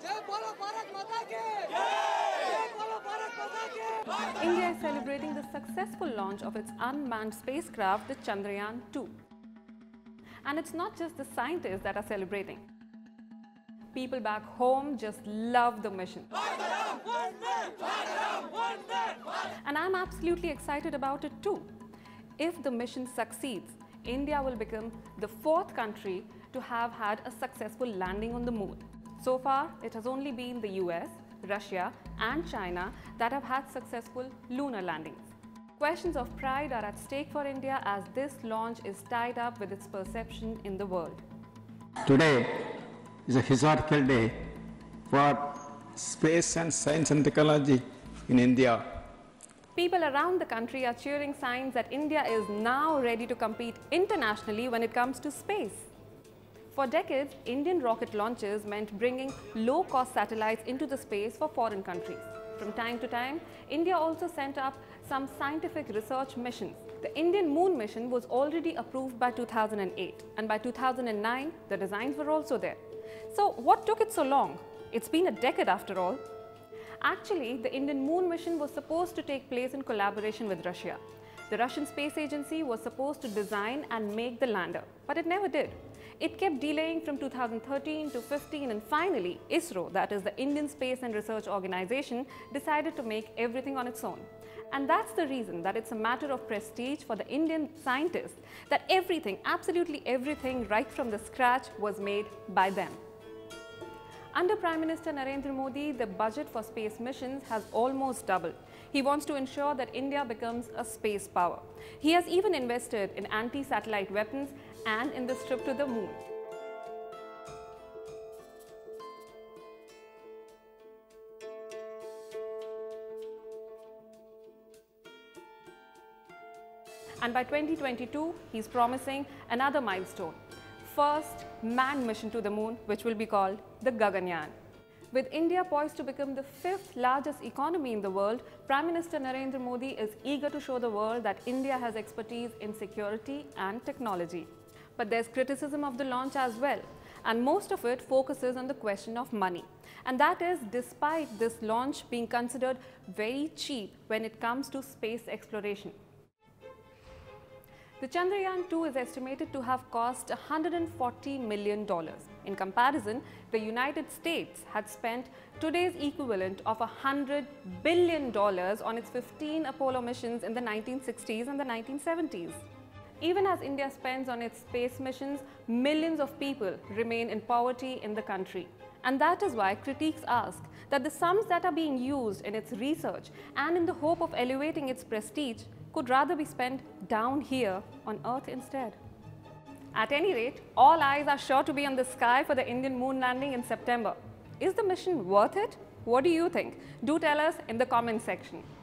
India is celebrating the successful launch of its unmanned spacecraft, the Chandrayaan 2. And it's not just the scientists that are celebrating. People back home just love the mission. And I'm absolutely excited about it too. If the mission succeeds, India will become the 4th country to have had a successful landing on the moon. So far, it has only been the US, Russia and China that have had successful lunar landings. Questions of pride are at stake for India as this launch is tied up with its perception in the world. Today is a historical day for space and science and technology in India. People around the country are cheering signs that India is now ready to compete internationally when it comes to space. For decades, Indian rocket launches meant bringing low-cost satellites into the space for foreign countries. From time to time, India also sent up some scientific research missions. The Indian moon mission was already approved by 2008, and by 2009, the designs were also there. So what took it so long? It's been a decade after all. Actually, the Indian moon mission was supposed to take place in collaboration with Russia. The Russian Space Agency was supposed to design and make the lander, but it never did. It kept delaying from 2013 to 15, and finally ISRO, that is the Indian Space and Research Organization, decided to make everything on its own. And that's the reason that it's a matter of prestige for the Indian scientists that everything, absolutely everything right from the scratch was made by them. Under Prime Minister Narendra Modi, the budget for space missions has almost doubled. He wants to ensure that India becomes a space power. He has even invested in anti-satellite weapons and in this trip to the moon. And by 2022, he's promising another milestone. First manned mission to the moon, which will be called the Chandrayaan. With India poised to become the 5th largest economy in the world, Prime Minister Narendra Modi is eager to show the world that India has expertise in security and technology. But there's criticism of the launch as well, and most of it focuses on the question of money. And that is despite this launch being considered very cheap when it comes to space exploration. The Chandrayaan 2 is estimated to have cost $140 million. In comparison, the United States had spent today's equivalent of $100 billion on its 15 Apollo missions in the 1960s and the 1970s. Even as India spends on its space missions, millions of people remain in poverty in the country. And that is why critics ask that the sums that are being used in its research and in the hope of elevating its prestige could rather be spent down here on Earth instead. At any rate, all eyes are sure to be on the sky for the Indian moon landing in September. Is the mission worth it? What do you think? Do tell us in the comment section.